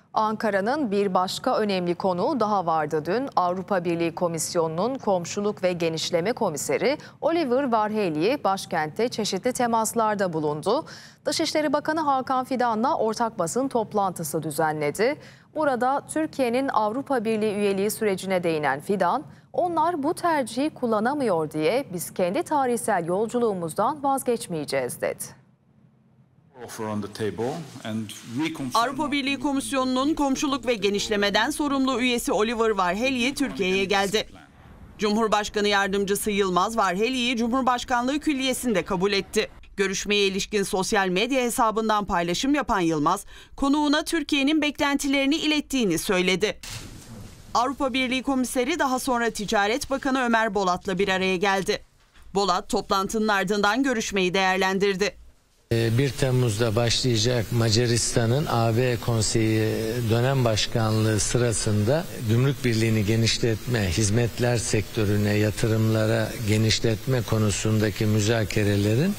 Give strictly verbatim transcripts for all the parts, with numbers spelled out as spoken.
Ankara'nın bir başka önemli konuğu daha vardı dün. Avrupa Birliği Komisyonu'nun Komşuluk ve Genişleme Komiseri Oliver Varhelyi başkentte çeşitli temaslarda bulundu. Dışişleri Bakanı Hakan Fidan'la ortak basın toplantısı düzenledi. Burada Türkiye'nin Avrupa Birliği üyeliği sürecine değinen Fidan, onlar bu tercihi kullanamıyor diye biz kendi tarihsel yolculuğumuzdan vazgeçmeyeceğiz dedi. Avrupa Birliği Komisyonu'nun komşuluk ve genişlemeden sorumlu üyesi Oliver Varhelyi Türkiye'ye geldi. Cumhurbaşkanı Yardımcısı Yılmaz Varhelyi'yi Cumhurbaşkanlığı Külliyesi'nde kabul etti. Görüşmeye ilişkin sosyal medya hesabından paylaşım yapan Yılmaz, konuğuna Türkiye'nin beklentilerini ilettiğini söyledi. Avrupa Birliği Komiseri daha sonra Ticaret Bakanı Ömer Bolat'la bir araya geldi. Bolat toplantının ardından görüşmeyi değerlendirdi. bir Temmuz'da başlayacak Macaristan'ın A B Konseyi dönem başkanlığı sırasında gümrük birliğini genişletme, hizmetler sektörüne, yatırımlara genişletme konusundaki müzakerelerin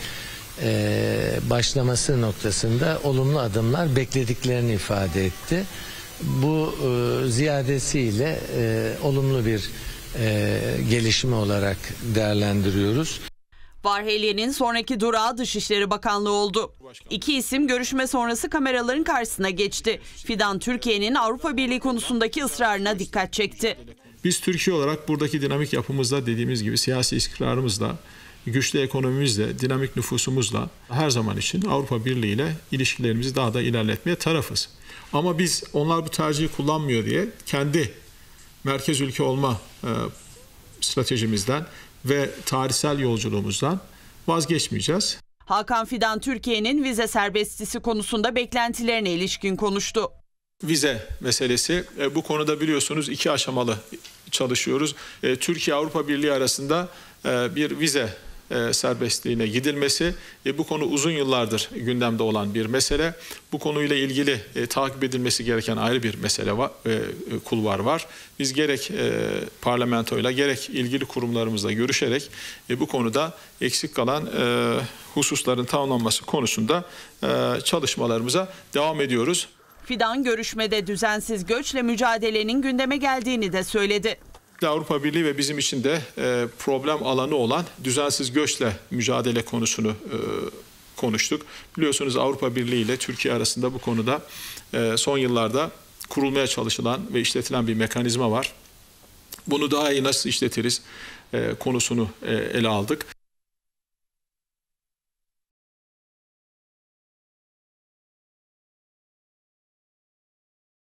başlaması noktasında olumlu adımlar beklediklerini ifade etti. Bu ziyadesiyle olumlu bir gelişme olarak değerlendiriyoruz. Varhelyi'nin sonraki durağı Dışişleri Bakanlığı oldu. İki isim görüşme sonrası kameraların karşısına geçti. Fidan Türkiye'nin Avrupa Birliği konusundaki ısrarına dikkat çekti. Biz Türkiye olarak buradaki dinamik yapımızla, dediğimiz gibi siyasi istikrarımızla, güçlü ekonomimizle, dinamik nüfusumuzla her zaman için Avrupa Birliği ile ilişkilerimizi daha da ilerletmeye tarafız. Ama biz onlar bu tercihi kullanmıyor diye kendi merkez ülke olma e, stratejimizden ve tarihsel yolculuğumuzdan vazgeçmeyeceğiz. Hakan Fidan Türkiye'nin vize serbestisi konusunda beklentilerine ilişkin konuştu. Vize meselesi, e, bu konuda biliyorsunuz iki aşamalı çalışıyoruz. E, Türkiye Avrupa Birliği arasında e, bir vize e, serbestliğine gidilmesi, e, bu konu uzun yıllardır gündemde olan bir mesele. Bu konuyla ilgili e, takip edilmesi gereken ayrı bir mesele var, e, kulvar var. Biz gerek e, parlamentoyla gerek ilgili kurumlarımızla görüşerek e, bu konuda eksik kalan e, hususların tamamlanması konusunda e, çalışmalarımıza devam ediyoruz. Fidan görüşmede düzensiz göçle mücadelenin gündeme geldiğini de söyledi. Avrupa Birliği ve bizim için de e, problem alanı olan düzensiz göçle mücadele konusunu e, konuştuk. Biliyorsunuz Avrupa Birliği ile Türkiye arasında bu konuda e, son yıllarda kurulmaya çalışılan ve işletilen bir mekanizma var. Bunu daha iyi nasıl işletiriz e, konusunu e, ele aldık.